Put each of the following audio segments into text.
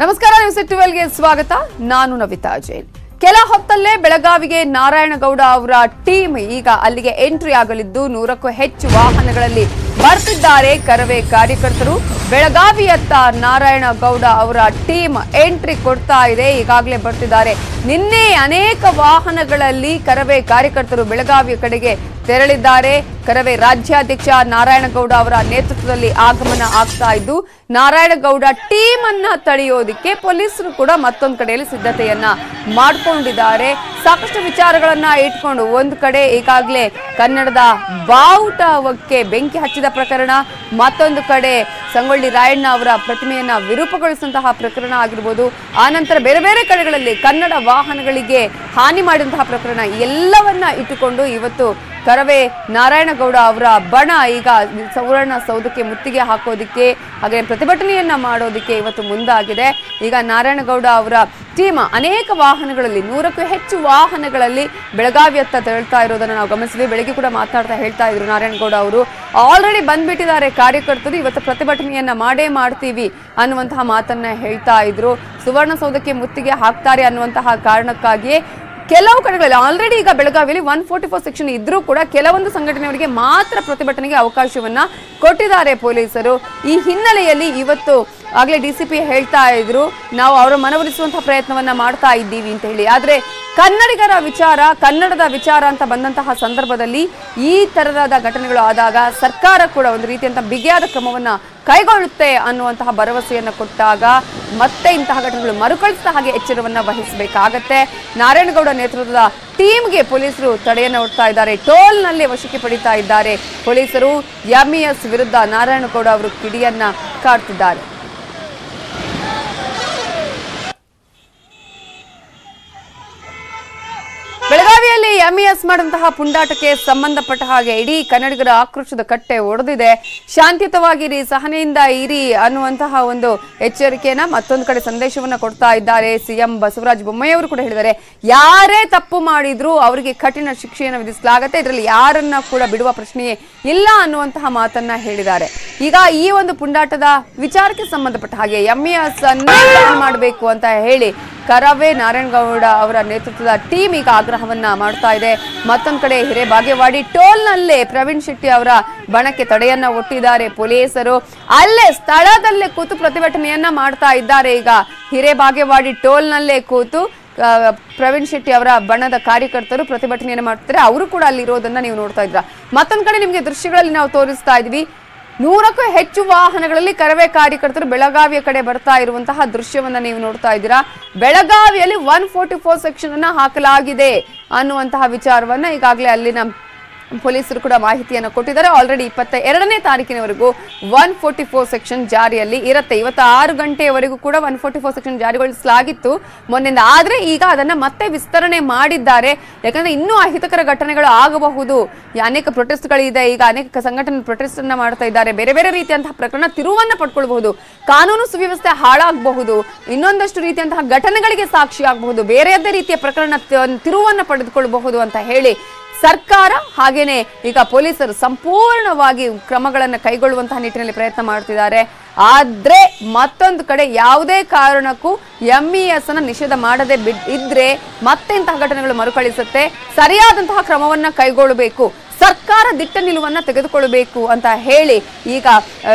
ನಮಸ್ಕಾರ ನ್ಯೂಸ್ 12 ಗೆ ಸ್ವಾಗತ. ನಾನು ನವಿತಾ ಜೈನ್. ಕೆಲ ಹೊತ್ತಲ್ಲೇ ಬೆಳಗಾವಿಗೆ ನಾರಾಯಣಗೌಡ ಅವರ ಟೀಮ್ ಈಗ ಅಲ್ಲಿಗೆ ಎಂಟ್ರಿ ಆಗಲಿದ್ದು 100ಕ್ಕೂ ಹೆಚ್ಚು ವಾಹನಗಳಲ್ಲಿ ಬರ್ತಿದ್ದಾರೆ ಕರವೇ ಕಾರ್ಯಕರ್ತರು. ಬೆಳಗಾವಿಯತ್ತ ನಾರಾಯಣಗೌಡ ಅವರ ಟೀಮ್ ಎಂಟ್ರಿ ಕೊಡ್ತಾ ಇದೆ, ಈಗಾಗಲೇ ಬರ್ತಿದ್ದಾರೆ. ನಿನ್ನೆ ಅನೇಕ ವಾಹನಗಳಲ್ಲಿ ಕರವೇ ಕಾರ್ಯಕರ್ತರು ಬೆಳಗಾವಿಯ ಕಡೆಗೆ ತೆರಳಿದ್ದಾರೆ. ಕರವೇ ರಾಜ್ಯಾಧ್ಯಕ್ಷ ನಾರಾಯಣಗೌಡ ಅವರ ನೇತೃತ್ವದಲ್ಲಿ ಆಗಮನ ಆಗ್ತಾ ಇದ್ದು, ನಾರಾಯಣಗೌಡ ಟೀಮ್ ಅನ್ನ ತಡೆಯೋದಿಕ್ಕೆ ಪೊಲೀಸರು ಕೂಡ ಮತ್ತೊಂದು ಕಡೆಯಲ್ಲಿ ಸಿದ್ಧತೆಯನ್ನ ಮಾಡಿಕೊಂಡಿದ್ದಾರೆ. ಸಾಕಷ್ಟು ವಿಚಾರಗಳನ್ನ ಇಟ್ಕೊಂಡು ಒಂದು ಕಡೆ ಈಗಾಗಲೇ ಕನ್ನಡದ ಬಾವುಟಕ್ಕೆ ಬೆಂಕಿ ಹಚ್ಚಿದ ಪ್ರಕರಣ, ಮತ್ತೊಂದು ಕಡೆ ಸಂಗೊಳ್ಳಿ ರಾಯಣ್ಣ ಅವರ ಪ್ರತಿಮೆಯನ್ನ ವಿರೂಪಗೊಳಿಸಿದಂತಹ ಪ್ರಕರಣ ಆಗಿರ್ಬೋದು, ಆನಂತರ ಬೇರೆ ಬೇರೆ ಕಡೆಗಳಲ್ಲಿ ಕನ್ನಡ ವಾಹನಗಳಿಗೆ ಹಾನಿ ಮಾಡಿದಂತಹ ಪ್ರಕರಣ ಎಲ್ಲವನ್ನ ಇಟ್ಟುಕೊಂಡು ಇವತ್ತು ಕರವೇ ನಾರಾಯಣಗೌಡ ಅವರ ಬಣ ಈಗ ಸುವರ್ಣ ಸೌಧಕ್ಕೆ ಮುತ್ತಿಗೆ ಹಾಕೋದಿಕ್ಕೆ ಹಾಗೆ ಪ್ರತಿಭಟನೆಯನ್ನ ಮಾಡೋದಿಕ್ಕೆ ಇವತ್ತು ಮುಂದಾಗಿದೆ. ಈಗ ನಾರಾಯಣಗೌಡ ಅವರ ಟೀಮ್ ಅನೇಕ ವಾಹನಗಳಲ್ಲಿ 100ಕ್ಕೂ ಹೆಚ್ಚು ವಾಹನಗಳಲ್ಲಿ ಬೆಳಗಾವಿಯತ್ತ ತೆರಳ್ತಾ ಇರೋದನ್ನ ನಾವು ಗಮನಿಸಿದ್ವಿ. ಬೆಳಗ್ಗೆ ಕೂಡ ಮಾತನಾಡ್ತಾ ಹೇಳ್ತಾ ಇದ್ರು ನಾರಾಯಣಗೌಡ ಅವರು, ಆಲ್ರೆಡಿ ಬಂದ್ಬಿಟ್ಟಿದ್ದಾರೆ ಕಾರ್ಯಕರ್ತರು, ಇವತ್ತು ಪ್ರತಿಭಟನೆಯನ್ನ ಮಾಡೇ ಮಾಡ್ತೀವಿ ಅನ್ನುವಂತಹ ಮಾತನ್ನ ಹೇಳ್ತಾ ಇದ್ರು. ಸುವರ್ಣಸೌಧಕ್ಕೆ ಮುತ್ತಿಗೆ ಹಾಕ್ತಾರೆ ಅನ್ನುವಂತಹ ಕಾರಣಕ್ಕಾಗಿಯೇ ಕೆಲವು ಕಡೆಗಳಲ್ಲಿ ಆಲ್ರೆಡಿ ಈಗ ಬೆಳಗಾವಿಯಲ್ಲಿ 144 ಸೆಕ್ಷನ್ ಇದ್ರೂ ಕೂಡ ಕೆಲವೊಂದು ಸಂಘಟನೆಯವರಿಗೆ ಮಾತ್ರ ಪ್ರತಿಭಟನೆಗೆ ಅವಕಾಶವನ್ನ ಕೊಟ್ಟಿದ್ದಾರೆ ಪೊಲೀಸರು. ಈ ಹಿನ್ನೆಲೆಯಲ್ಲಿ ಇವತ್ತು ಆಗ್ಲೇ ಡಿಸಿಪಿ ಹೇಳ್ತಾ ಇದ್ರು, ನಾವು ಅವರ ಮನವೊಲಿಸುವಂತಹ ಪ್ರಯತ್ನವನ್ನ ಮಾಡ್ತಾ ಇದ್ದೀವಿ ಅಂತ ಹೇಳಿ. ಆದ್ರೆ ಕನ್ನಡಿಗರ ವಿಚಾರ, ಕನ್ನಡದ ವಿಚಾರ ಅಂತ ಬಂದಂತಹ ಸಂದರ್ಭದಲ್ಲಿ ಈ ತರಹದ ಘಟನೆಗಳು ಆದಾಗ ಸರ್ಕಾರ ಕೂಡ ಒಂದು ರೀತಿಯಂತ ಬಿಗಿಯಾದ ಕ್ರಮವನ್ನ ಕೈಗೊಳ್ಳುತ್ತೆ ಅನ್ನುವಂತಹ ಭರವಸೆಯನ್ನ ಕೊಟ್ಟಾಗ ಮತ್ತೆ ಇಂತಹ ಘಟನೆಗಳು ಮರುಕಳಿಸಿದ ಹಾಗೆ ಎಚ್ಚರವನ್ನ ವಹಿಸಬೇಕಾಗತ್ತೆ. ನಾರಾಯಣಗೌಡ ನೇತೃತ್ವದ ಟೀಮ್ಗೆ ಪೊಲೀಸರು ತಡೆಯನ್ನ ಒಡ್ತಾ ಇದ್ದಾರೆ, ಟೋಲ್ನಲ್ಲಿ ವಶಕ್ಕೆ ಪಡಿತಾ ಇದ್ದಾರೆ ಪೊಲೀಸರು. ಎಂಇಎಸ್ ವಿರುದ್ಧ ನಾರಾಯಣಗೌಡ ಅವರು ಕಿಡಿಯನ್ನ ಕಾಡ್ತಿದ್ದಾರೆ. ಬೆಳಗಾವಿಯಲ್ಲಿ ಎಂಇಎಸ್ ಮಾಡಿದಂತಹ ಪುಂಡಾಟಕ್ಕೆ ಸಂಬಂಧಪಟ್ಟ ಹಾಗೆ ಇಡೀ ಕನ್ನಡಿಗರ ಆಕ್ರೋಶದ ಕಟ್ಟೆ ಒಡೆದಿದೆ. ಶಾಂತಿಯುತವಾಗಿರಿ, ಸಹನೆಯಿಂದ ಇರಿ ಅನ್ನುವಂತಹ ಒಂದು ಎಚ್ಚರಿಕೆಯನ್ನ ಮತ್ತೊಂದು ಕಡೆ ಸಂದೇಶವನ್ನ ಕೊಡ್ತಾ ಇದ್ದಾರೆ. ಸಿಎಂ ಬಸವರಾಜ ಬೊಮ್ಮಾಯಿ ಅವರು ಕೂಡ ಹೇಳಿದ್ದಾರೆ, ಯಾರೇ ತಪ್ಪು ಮಾಡಿದ್ರು ಅವರಿಗೆ ಕಠಿಣ ಶಿಕ್ಷೆಯನ್ನು ವಿಧಿಸಲಾಗುತ್ತೆ, ಇದರಲ್ಲಿ ಯಾರನ್ನ ಕೂಡ ಬಿಡುವ ಪ್ರಶ್ನೆಯೇ ಇಲ್ಲ ಅನ್ನುವಂತಹ ಮಾತನ್ನ ಹೇಳಿದ್ದಾರೆ. ಈಗ ಈ ಒಂದು ಪುಂಡಾಟದ ವಿಚಾರಕ್ಕೆ ಸಂಬಂಧಪಟ್ಟ ಹಾಗೆ ಎಂಇಎಸ್ ಅನ್ನು ಮಾಡಬೇಕು ಅಂತ ಹೇಳಿ ಕರವೇ ನಾರಾಯಣಗೌಡ ಅವರ ನೇತೃತ್ವದ ಟೀಮ್ ಈಗ ಆಗ್ರಹವನ್ನ ಮಾಡ್ತಾ ಇದೆ. ಮತ್ತೊಂದು ಕಡೆ ಹಿರೇಬಾಗೇವಾಡಿ ಟೋಲ್ನಲ್ಲೇ ಪ್ರವೀಣ್ ಶೆಟ್ಟಿ ಅವರ ಬಣಕ್ಕೆ ತಡೆಯನ್ನ ಒಟ್ಟಿದ್ದಾರೆ ಪೊಲೀಸರು. ಅಲ್ಲೇ ಸ್ಥಳದಲ್ಲೇ ಕೂತು ಪ್ರತಿಭಟನೆಯನ್ನ ಮಾಡ್ತಾ ಇದ್ದಾರೆ. ಈಗ ಹಿರೇಬಾಗೇವಾಡಿ ಟೋಲ್ನಲ್ಲೇ ಕೂತು ಪ್ರವೀಣ್ ಶೆಟ್ಟಿ ಅವರ ಬಣದ ಕಾರ್ಯಕರ್ತರು ಪ್ರತಿಭಟನೆಯನ್ನು ಮಾಡ್ತಾರೆ. ಅವರು ಕೂಡ ಅಲ್ಲಿ ಇರೋದನ್ನ ನೀವು ನೋಡ್ತಾ ಇದ್ರ. ಮತ್ತೊಂದು ಕಡೆ ನಿಮ್ಗೆ ದೃಶ್ಯಗಳಲ್ಲಿ ನಾವು ತೋರಿಸ್ತಾ ಇದ್ವಿ, 100ಕ್ಕೂ ಹೆಚ್ಚು ವಾಹನಗಳಲ್ಲಿ ಕರವೇ ಕಾರ್ಯಕರ್ತರು ಬೆಳಗಾವಿಯ ಕಡೆ ಬರ್ತಾ ಇರುವಂತಹ ದೃಶ್ಯವನ್ನ ನೀವು ನೋಡ್ತಾ ಇದ್ದೀರಾ. ಬೆಳಗಾವಿಯಲ್ಲಿ 144 ಸೆಕ್ಷನ್ ಅನ್ನ ಹಾಕಲಾಗಿದೆ ಅನ್ನುವಂತಹ ವಿಚಾರವನ್ನ ಈಗಾಗಲೇ ಅಲ್ಲಿನ ಪೊಲೀಸರು ಕೂಡ ಮಾಹಿತಿಯನ್ನು ಕೊಟ್ಟಿದ್ದಾರೆ. ಆಲ್ರೆಡಿ 22ನೇ ತಾರೀಕಿನವರೆಗೂ 144 ಸೆಕ್ಷನ್ ಜಾರಿಯಲ್ಲಿ ಇರುತ್ತೆ. ಇವತ್ತು 6 ಗಂಟೆಯವರೆಗೂ ಕೂಡ 144 ಸೆಕ್ಷನ್ ಜಾರಿಗೊಳಿಸಲಾಗಿತ್ತು ಮೊನ್ನೆಯಿಂದ. ಆದ್ರೆ ಈಗ ಅದನ್ನ ಮತ್ತೆ ವಿಸ್ತರಣೆ ಮಾಡಿದ್ದಾರೆ. ಯಾಕಂದ್ರೆ ಇನ್ನೂ ಅಹಿತಕರ ಘಟನೆಗಳು ಆಗಬಹುದು, ಅನೇಕ ಪ್ರೊಟೆಸ್ಟ್ಗಳಿದೆ, ಈಗ ಅನೇಕ ಸಂಘಟನೆ ಪ್ರೊಟೆಸ್ಟ್ ಅನ್ನ ಮಾಡ್ತಾ ಇದ್ದಾರೆ, ಬೇರೆ ಬೇರೆ ರೀತಿಯಂತಹ ಪ್ರಕರಣ ತಿರುವನ್ನ ಪಡ್ಕೊಳ್ಬಹುದು, ಕಾನೂನು ಸುವ್ಯವಸ್ಥೆ ಹಾಳಾಗಬಹುದು, ಇನ್ನೊಂದಷ್ಟು ರೀತಿಯಂತಹ ಘಟನೆಗಳಿಗೆ ಸಾಕ್ಷಿ ಆಗಬಹುದು, ಬೇರೆಯದೇ ರೀತಿಯ ಪ್ರಕರಣ ತಿರುವನ್ನ ಪಡೆದುಕೊಳ್ಳಬಹುದು ಅಂತ ಹೇಳಿ ಸರ್ಕಾರ ಹಾಗೇನೆ ಈಗ ಪೊಲೀಸರು ಸಂಪೂರ್ಣವಾಗಿ ಕ್ರಮಗಳನ್ನು ಕೈಗೊಳ್ಳುವಂತಹ ನಿಟ್ಟಿನಲ್ಲಿ ಪ್ರಯತ್ನ ಮಾಡ್ತಿದ್ದಾರೆ. ಆದ್ರೆ ಮತ್ತೊಂದು ಕಡೆ ಯಾವುದೇ ಕಾರಣಕ್ಕೂ ಎಂಇಎಸ್ ಅನ್ನ ನಿಷೇಧ ಮಾಡದೆ ಇದ್ರೆ ಮತ್ತೆ ಇಂತಹ ಘಟನೆಗಳು ಮರುಕಳಿಸುತ್ತೆ. ಸರಿಯಾದಂತಹ ಕ್ರಮವನ್ನ ಕೈಗೊಳ್ಳಬೇಕು, ಸರ್ಕಾರ ದಿಟ್ಟ ನಿಲುವನ್ನ ತೆಗೆದುಕೊಳ್ಳಬೇಕು ಅಂತ ಹೇಳಿ ಈಗ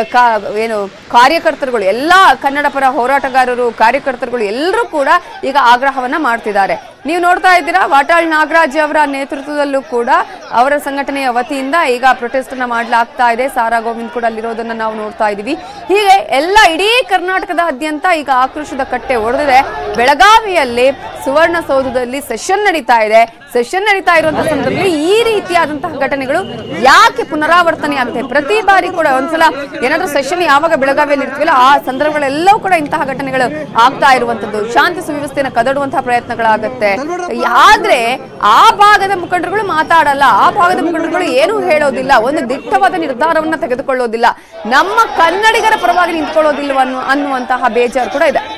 ಏನು ಕಾರ್ಯಕರ್ತರುಗಳು, ಎಲ್ಲಾ ಕನ್ನಡ ಪರ ಹೋರಾಟಗಾರರು, ಕಾರ್ಯಕರ್ತರುಗಳು ಎಲ್ಲರೂ ಕೂಡ ಈಗ ಆಗ್ರಹವನ್ನ ಮಾಡ್ತಿದ್ದಾರೆ. ನೀವು ನೋಡ್ತಾ ಇದ್ದೀರಾ, ವಾಟಾಳ್ ನಾಗರಾಜ್ ಅವರ ನೇತೃತ್ವದಲ್ಲೂ ಕೂಡ ಅವರ ಸಂಘಟನೆಯ ವತಿಯಿಂದ ಈಗ ಪ್ರೊಟೆಸ್ಟ್ ಅನ್ನ ಮಾಡಲಾಗ್ತಾ ಇದೆ. ಸಾರಾ ಗೋವಿಂದ್ ಕೂಡ ಅಲ್ಲಿರೋದನ್ನ ನಾವು ನೋಡ್ತಾ ಇದೀವಿ. ಹೀಗೆ ಎಲ್ಲ ಇಡೀ ಕರ್ನಾಟಕದಾದ್ಯಂತ ಈಗ ಆಕ್ರೋಶದ ಕಟ್ಟೆ ಒಡೆದಿದೆ. ಬೆಳಗಾವಿಯಲ್ಲಿ ಸುವರ್ಣಸೌಧದಲ್ಲಿ ಸೆಷನ್ ನಡೀತಾ ಇದೆ. ಸೆಷನ್ ನಡೀತಾ ಇರುವಂತಹ ಸಂದರ್ಭದಲ್ಲಿ ಈ ರೀತಿಯಾದಂತಹ ಘಟನೆಗಳು ಯಾಕೆ ಪುನರಾವರ್ತನೆ ಆಗುತ್ತೆ? ಪ್ರತಿ ಬಾರಿ ಕೂಡ ಒಂದ್ಸಲ ಏನಾದ್ರೂ ಸೆಷನ್ ಯಾವಾಗ ಬೆಳಗಾವಿಯಲ್ಲಿ ಇರ್ತೀವಲ್ಲ ಆ ಸಂದರ್ಭಗಳೆಲ್ಲವೂ ಕೂಡ ಇಂತಹ ಘಟನೆಗಳು ಆಗ್ತಾ ಇರುವಂತದ್ದು, ಶಾಂತಿ ಸುವ್ಯವಸ್ಥೆಯನ್ನು ಕದಡುವಂತಹ ಪ್ರಯತ್ನಗಳಾಗತ್ತೆ. ಆದ್ರೆ ಆ ಭಾಗದ ಮುಖಂಡರುಗಳು ಮಾತಾಡಲ್ಲ, ಆ ಭಾಗದ ಮುಖಂಡರುಗಳು ಏನು ಹೇಳೋದಿಲ್ಲ, ಒಂದು ದಿಟ್ಟವಾದ ನಿರ್ಧಾರವನ್ನ ತೆಗೆದುಕೊಳ್ಳೋದಿಲ್ಲ, ನಮ್ಮ ಕನ್ನಡಿಗರ ಪರವಾಗಿ ನಿಂತ್ಕೊಳ್ಳೋದಿಲ್ಲ ಅನ್ನುವಂತಹ ಬೇಜಾರು ಕೂಡ ಇದೆ.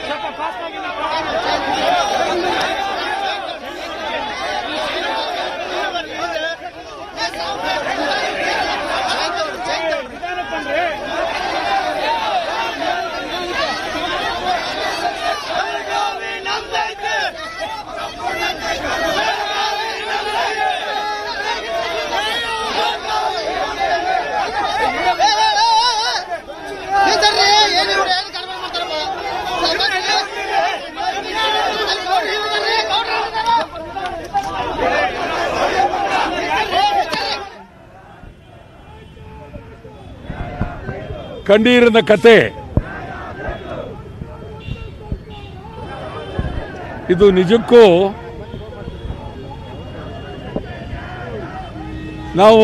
ಕಣ್ಣೀರಿನ ಕತೆ. ಇದು ನಿಜಕ್ಕೂ ನಾವು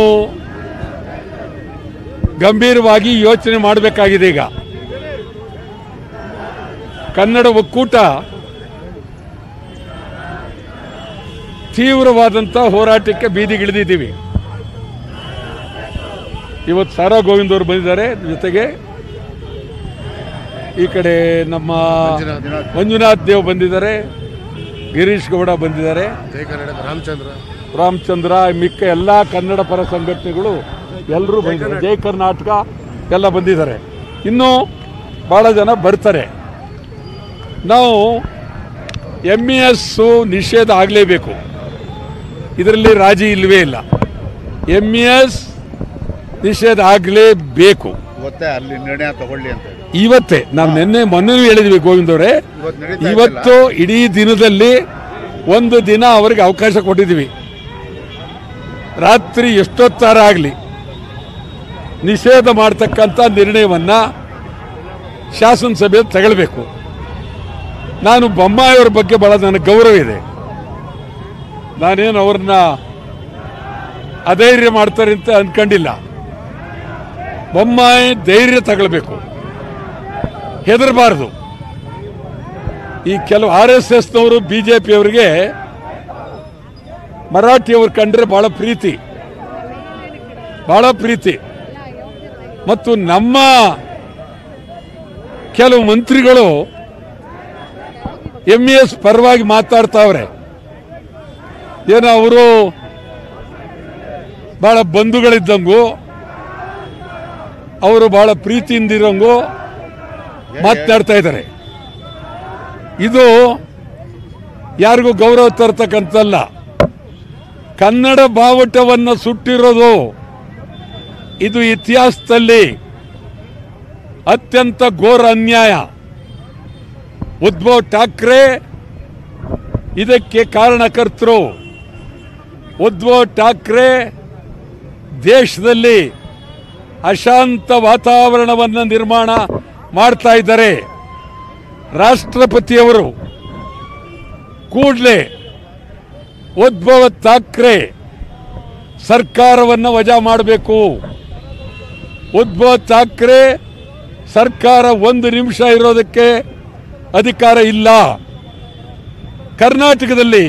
ಗಂಭೀರವಾಗಿ ಯೋಚನೆ ಮಾಡಬೇಕಾಗಿದೆ. ಈಗ ಕನ್ನಡ ಒಕ್ಕೂಟ ತೀವ್ರವಾದಂಥ ಹೋರಾಟಕ್ಕೆ ಬೀದಿಗಿಳಿದಿದ್ದೀವಿ. ಇವತ್ತು ಸಾರಾ ಗೋವಿಂದ್ ಅವರು ಬಂದಿದ್ದಾರೆ, ಜೊತೆಗೆ ಈ ಕಡೆ ನಮ್ಮ ಮಂಜುನಾಥ್ ದೇವ್ ಬಂದಿದ್ದಾರೆ, ಗಿರೀಶ್ ಗೌಡ ಬಂದಿದ್ದಾರೆ, ರಾಮಚಂದ್ರ, ಮಿಕ್ಕ ಎಲ್ಲ ಕನ್ನಡ ಪರ ಸಂಘಟನೆಗಳು ಎಲ್ಲರೂ ಬಂದಿದ್ದಾರೆ, ಜೈ ಕರ್ನಾಟಕ ಎಲ್ಲ ಬಂದಿದ್ದಾರೆ. ಇನ್ನೂ ಭಾಳ ಜನ ಬರ್ತಾರೆ. ನಾವು MES ನಿಷೇಧ ಆಗಲೇಬೇಕು, ಇದರಲ್ಲಿ ರಾಜಿ ಇಲ್ಲವೇ ಇಲ್ಲ. MES ನಿಷೇಧ ಆಗಲೇಬೇಕು. ಇವತ್ತೇ ನಾವು ಮೊನ್ನೆ ಹೇಳಿದ್ವಿ ಗೋವಿಂದ್ ಅವರೇ, ಇವತ್ತು ಇಡೀ ದಿನದಲ್ಲಿ ಒಂದು ದಿನ ಅವರಿಗೆ ಅವಕಾಶ ಕೊಟ್ಟಿದ್ದೀವಿ. ರಾತ್ರಿ ಎಷ್ಟೊತ್ತಾರ ಆಗಲಿ ನಿಷೇಧ ಮಾಡ್ತಕ್ಕಂಥ ನಿರ್ಣಯವನ್ನು ಶಾಸನಸಭೆಯಲ್ಲಿ ತಗೊಳ್ಬೇಕು. ನಾನು ಬೊಮ್ಮಾಯಿಯವರ ಬಗ್ಗೆ ಭಾಳ ನನಗೆ ಗೌರವ ಇದೆ. ನಾನೇನು ಅವ್ರನ್ನ ಅಧೈರ್ಯ ಮಾಡ್ತಾರೆ ಅಂತ ಅಂದ್ಕೊಂಡಿಲ್ಲ. ಬೊಮ್ಮಾಯಿ ಧೈರ್ಯ ತಗೊಳ್ಬೇಕು, ಹೆದರಬಾರ್ದು. ಈ ಕೆಲವು RSSನವರು BJPಯವರಿಗೆ ಮರಾಠಿಯವ್ರು ಕಂಡ್ರೆ ಭಾಳ ಪ್ರೀತಿ. ಮತ್ತು ನಮ್ಮ ಕೆಲವು ಮಂತ್ರಿಗಳು MES ಪರವಾಗಿ ಮಾತಾಡ್ತಾವ್ರೆ. ಏನೋ ಅವರು ಭಾಳ ಬಂಧುಗಳಿದ್ದಂಗೂ, ಅವರು ಭಾಳ ಪ್ರೀತಿಯಿಂದಿರಂಗೂ ಮಾತಾಡ್ತಾ ಇದ್ದಾರೆ. ಇದು ಯಾರಿಗೂ ಗೌರವ ತರ್ತಕ್ಕಂಥಲ್ಲ. ಕನ್ನಡ ಬಾವುಟವನ್ನು ಸುಟ್ಟಿರೋದು ಇದು ಇತಿಹಾಸದಲ್ಲಿ ಅತ್ಯಂತ ಘೋರ ಅನ್ಯಾಯ. ಉದ್ಧವ್ ಠಾಕ್ರೆ ಇದಕ್ಕೆ ಕಾರಣಕರ್ತರು. ಉದ್ಧವ್ ಠಾಕ್ರೆ ದೇಶದಲ್ಲಿ ಅಶಾಂತ ವಾತಾವರಣವನ್ನು ನಿರ್ಮಾಣ ಮಾಡ್ತಾ ಇದ್ದಾರೆ. ರಾಷ್ಟ್ರಪತಿಯವರು ಕೂಡಲೇ ಉದ್ಧವ್ ಠಾಕ್ರೆ ಸರ್ಕಾರವನ್ನು ವಜಾ ಮಾಡಬೇಕು. ಉದ್ಧವ್ ಠಾಕ್ರೆ ಸರ್ಕಾರ ಒಂದು ನಿಮಿಷ ಇರೋದಕ್ಕೆ ಅಧಿಕಾರ ಇಲ್ಲ. ಕರ್ನಾಟಕದಲ್ಲಿ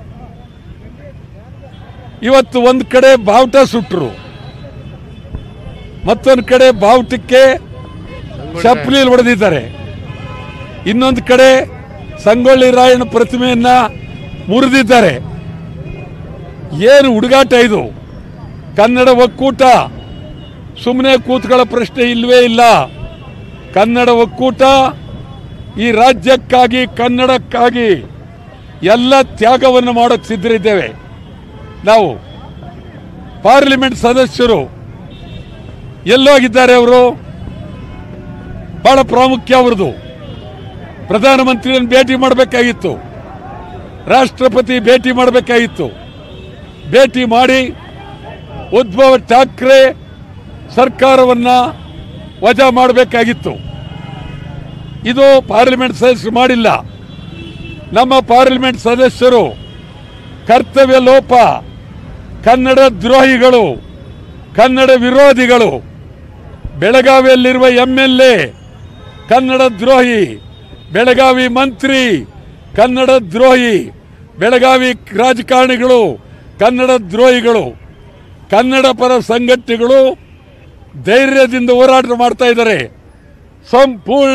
ಇವತ್ತು ಒಂದು ಕಡೆ ಬಾವುಟ ಸುಟ್ಟರು, ಮತ್ತೊಂದು ಕಡೆ ಬಾವುಟಕ್ಕೆ ಚಪ್ಪಲಿ ಹೊಡೆದಿದ್ದಾರೆ, ಇನ್ನೊಂದು ಕಡೆ ಸಂಗೊಳ್ಳಿ ರಾಯಣ್ಣ ಪ್ರತಿಮೆಯನ್ನ ಮುರಿದಿದ್ದಾರೆ. ಏನು ಹುಡುಗಾಟ ಇದು? ಕನ್ನಡ ಒಕ್ಕೂಟ ಸುಮ್ಮನೆ ಕೂತ್ಕೊಳ್ಳೋ ಪ್ರಶ್ನೆ ಇಲ್ಲವೇ ಇಲ್ಲ. ಕನ್ನಡ ಒಕ್ಕೂಟ ಈ ರಾಜ್ಯಕ್ಕಾಗಿ, ಕನ್ನಡಕ್ಕಾಗಿ ಎಲ್ಲ ತ್ಯಾಗವನ್ನು ಮಾಡೋಕ್ಕೆ ಸಿದ್ಧರಿದ್ದೇವೆ. ನಾವು ಪಾರ್ಲಿಮೆಂಟ್ ಸದಸ್ಯರು ಎಲ್ಲೋಗಿದ್ದಾರೆ? ಅವರು ಬಹಳ ಪ್ರಾಮುಖ್ಯ ಅವ್ರದ್ದು. ಪ್ರಧಾನಮಂತ್ರಿಯನ್ನು ಭೇಟಿ ಮಾಡಬೇಕಾಗಿತ್ತು, ರಾಷ್ಟ್ರಪತಿ ಭೇಟಿ ಮಾಡಬೇಕಾಗಿತ್ತು. ಭೇಟಿ ಮಾಡಿ ಉದ್ಧವ್ ಠಾಕ್ರೆ ಸರ್ಕಾರವನ್ನು ವಜಾ ಮಾಡಬೇಕಾಗಿತ್ತು. ಇದು ಪಾರ್ಲಿಮೆಂಟ್ ಸದಸ್ಯರು ಮಾಡಿಲ್ಲ. ನಮ್ಮ ಪಾರ್ಲಿಮೆಂಟ್ ಸದಸ್ಯರು ಕರ್ತವ್ಯ ಲೋಪ, ಕನ್ನಡ ದ್ರೋಹಿಗಳು, ಕನ್ನಡ ವಿರೋಧಿಗಳು. ಬೆಳಗಾವಿಯಲ್ಲಿರುವ MLA ಕನ್ನಡ ದ್ರೋಹಿ, ಬೆಳಗಾವಿ ಮಂತ್ರಿ ಕನ್ನಡ ದ್ರೋಹಿ, ಬೆಳಗಾವಿ ರಾಜಕಾರಣಿಗಳು ಕನ್ನಡ ದ್ರೋಹಿಗಳು. ಕನ್ನಡ ಪರ ಸಂಘಟನೆಗಳು ಧೈರ್ಯದಿಂದ ಹೋರಾಟ ಮಾಡ್ತಾ ಇದ್ದಾರೆ. ಸಂಪೂರ್ಣ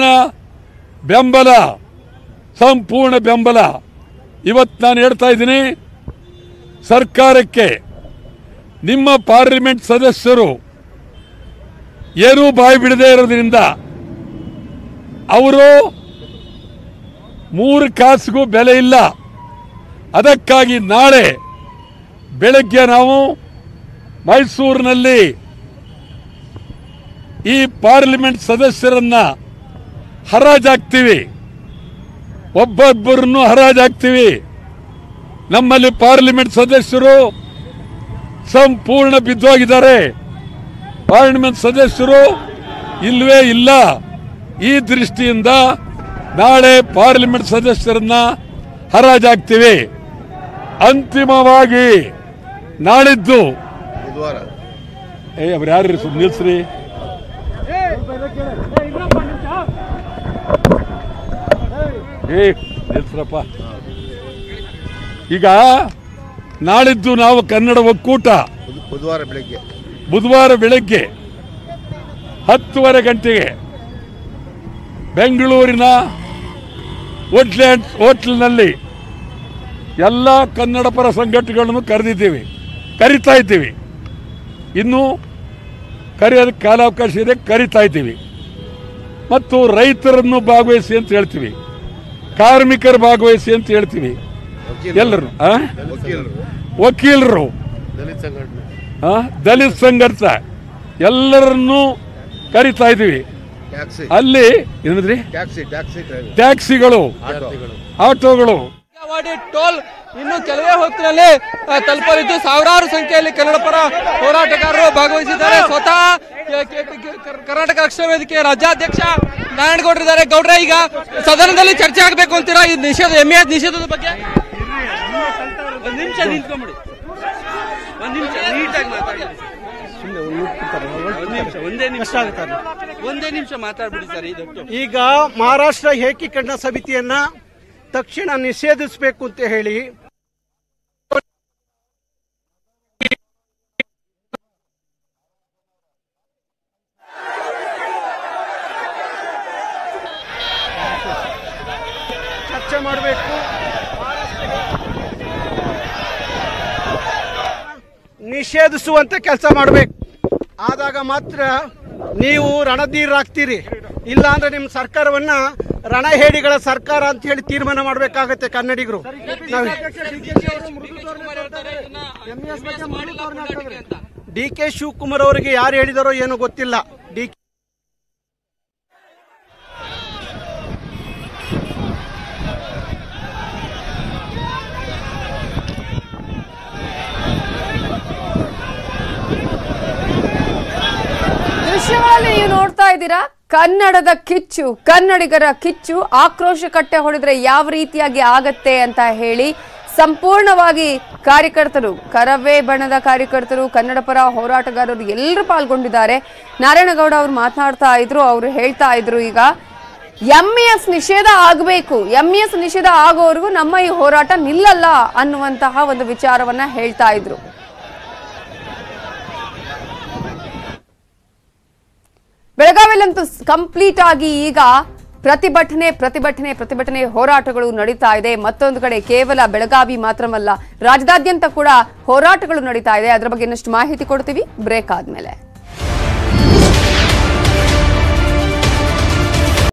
ಬೆಂಬಲ. ಇವತ್ತು ನಾನು ಹೇಳ್ತಾ ಇದ್ದೀನಿ, ಸರ್ಕಾರಕ್ಕೆ ನಿಮ್ಮ ಪಾರ್ಲಿಮೆಂಟ್ ಸದಸ್ಯರು ಏನೂ ಬಾಯಿ ಬಿಡದೇ ಇರೋದ್ರಿಂದ ಅವರು 3 ಕಾಸಿಗೂ ಬೆಲೆ ಇಲ್ಲ. ಅದಕ್ಕಾಗಿ ನಾಳೆ ಬೆಳಗ್ಗೆ ನಾವು ಮೈಸೂರಿನಲ್ಲಿ ಈ ಪಾರ್ಲಿಮೆಂಟ್ ಸದಸ್ಯರನ್ನ ಹರಾಜಾಗ್ತೀವಿ, ಒಬ್ಬೊಬ್ಬರನ್ನು ಹರಾಜಾಗ್ತೀವಿ. ನಮ್ಮಲ್ಲಿ ಪಾರ್ಲಿಮೆಂಟ್ ಸದಸ್ಯರು ಸಂಪೂರ್ಣ ಬಿದ್ದೋಗಿದ್ದಾರೆ. ಪಾರ್ಲಿಮೆಂಟ್ ಸದಸ್ಯರು ಇಲ್ವೇ ಇಲ್ಲ. ಈ ದೃಷ್ಟಿಯಿಂದ ನಾಳೆ ಪಾರ್ಲಿಮೆಂಟ್ ಸದಸ್ಯರನ್ನ ಹರಾಜಾಗ್ತೀವಿ. ಅಂತಿಮವಾಗಿ ನಾಳಿದ್ದು ಅವ್ರು ಯಾರು ನಿಲ್ಸ್ರಿ, ನಿಲ್ಸ್ರಪ್ಪ. ಈಗ ನಾಳಿದ್ದು ನಾವು ಕನ್ನಡ ಒಕ್ಕೂಟ ಬುಧವಾರ ಬೆಳಗ್ಗೆ 10:30 ಗಂಟೆಗೆ ಬೆಂಗಳೂರಿನ ವುಡ್ಲ್ಯಾಂಡ್ಸ್ ಹೋಟೆಲ್ನಲ್ಲಿ ಎಲ್ಲ ಕನ್ನಡ ಪರ ಸಂಘಟನೆಗಳನ್ನು ಕರಿತಾ ಇದ್ದೀವಿ. ಇನ್ನೂ ಕರೆಯೋದಕ್ಕೆ ಕಾಲಾವಕಾಶ ಇದೆ, ಕರಿತಾ ಇದ್ದೀವಿ. ಮತ್ತು ರೈತರನ್ನು ಭಾಗವಹಿಸಿ ಅಂತ ಹೇಳ್ತೀವಿ, ಕಾರ್ಮಿಕರು ಭಾಗವಹಿಸಿ ಅಂತ ಹೇಳ್ತೀವಿ, ಎಲ್ಲರೂ ವಕೀಲರು, ದಲಿತ ಸಂಘರ್ಷ ಎಲ್ಲರನ್ನೂ ಕರಿತಾ ಇದ್ದೀವಿ. ಅಲ್ಲಿ ಏನಂದ್ರಿ, ಟ್ಯಾಕ್ಸಿಗಳು, ಆಟೋಗಳು ಟೋಲ್ ಇನ್ನು ಕೆಲವೇ ಹೊತ್ತಿನಲ್ಲಿ ತಲುಪಲಿದ್ದು ಸಾವಿರಾರು ಸಂಖ್ಯೆಯಲ್ಲಿ ಕನ್ನಡ ಪರ ಹೋರಾಟಗಾರರು ಭಾಗವಹಿಸಿದ್ದಾರೆ. ಸ್ವತಃ ಕರ್ನಾಟಕ ರಕ್ಷಣಾ ವೇದಿಕೆ ರಾಜ್ಯಾಧ್ಯಕ್ಷ ನಾರಾಯಣಗೌಡರಿದ್ದಾರೆ. ಗೌಡ್ರ, ಈಗ ಸದನದಲ್ಲಿ ಚರ್ಚೆ ಆಗಬೇಕು ಅಂತೀರಾ ಈ ನಿಷೇಧ, ಎಮ್ಮೆ ನಿಷೇಧದ ಬಗ್ಗೆ? ಒಂದ್ ನಿಮಿಷ ನಿಂತ್ಕೊಂಡ್ಬಿಡಿ, ನೀಟಾಗಿ ಮಾತಾಡಿ. ಒಂದೇ ನಿಮಿಷ ಮಾತಾಡ್ಬಿಡಿ ಸರ್. ಈಗ ಮಹಾರಾಷ್ಟ್ರ ಏಕೀಕರಣ ಸಮಿತಿಯನ್ನ ತಕ್ಷಣ ನಿಷೇಧಿಸಬೇಕು ಅಂತ ಹೇಳಿ ಚರ್ಚೆ ಮಾಡಬೇಕು. ನಿಷೇಧಿಸುವಂತ ಕೆಲಸ ಮಾಡಬೇಕು. ಆದಾಗ ಮಾತ್ರ ನೀವು ರಣಧೀರಾಗ್ತೀರಿ. ಇಲ್ಲ ಅಂದ್ರೆ ನಿಮ್ಮ ಸರ್ಕಾರವನ್ನ ರಣಹೇಡಿಗಳ ಸರ್ಕಾರ ಅಂತ ಹೇಳಿ ತೀರ್ಮಾನ ಮಾಡಬೇಕಾಗತ್ತೆ ಕನ್ನಡಿಗರು. ಡಿ.ಕೆ. ಶಿವಕುಮಾರ್ ಅವರಿಗೆ ಯಾರು ಹೇಳಿದಾರೋ ಏನೋ ಗೊತ್ತಿಲ್ಲ. ದೃಶ್ಯಗಳಲ್ಲಿ ನೀವು ನೋಡ್ತಾ ಇದ್ದೀರಾ, ಕನ್ನಡದ ಕಿಚ್ಚು, ಕನ್ನಡಿಗರ ಕಿಚ್ಚು, ಆಕ್ರೋಶ ಕಟ್ಟೆ ಹೊಡೆದ್ರೆ ಯಾವ ರೀತಿಯಾಗಿ ಆಗತ್ತೆ ಅಂತ ಹೇಳಿ ಸಂಪೂರ್ಣವಾಗಿ ಕಾರ್ಯಕರ್ತರು, ಕರವೇ ಬಣ್ಣದ ಕಾರ್ಯಕರ್ತರು, ಕನ್ನಡ ಪರ ಹೋರಾಟಗಾರರು ಎಲ್ಲರೂ ಪಾಲ್ಗೊಂಡಿದ್ದಾರೆ. ನಾರಾಯಣಗೌಡ ಅವರು ಮಾತನಾಡ್ತಾ ಇದ್ರು, ಅವರು ಹೇಳ್ತಾ ಇದ್ರು, ಈಗ ಎಂಇಎಸ್ ನಿಷೇಧ ಆಗಬೇಕು, ಎಂಇಎಸ್ ನಿಷೇಧ ಆಗೋವರೆಗೂ ನಮ್ಮ ಈ ಹೋರಾಟ ನಿಲ್ಲಲ್ಲ ಅನ್ನುವಂತಹ ಒಂದು ವಿಚಾರವನ್ನ ಹೇಳ್ತಾ ಇದ್ರು. ಬೆಳಗಾವಿಯಲ್ಲಂತೂ ಕಂಪ್ಲೀಟ್ ಆಗಿ ಈಗ ಪ್ರತಿಭಟನೆ ಹೋರಾಟಗಳು ನಡೀತಾ ಇದೆ. ಮತ್ತೊಂದು ಕಡೆ ಕೇವಲ ಬೆಳಗಾವಿ ಮಾತ್ರವಲ್ಲ, ರಾಜ್ಯದಾದ್ಯಂತ ಕೂಡ ಹೋರಾಟಗಳು ನಡೀತಾ ಇದೆ. ಅದರ ಬಗ್ಗೆ ಇನ್ನಷ್ಟು ಮಾಹಿತಿ ಕೊಡ್ತೀವಿ ಬ್ರೇಕ್ ಆದ್ಮೇಲೆ.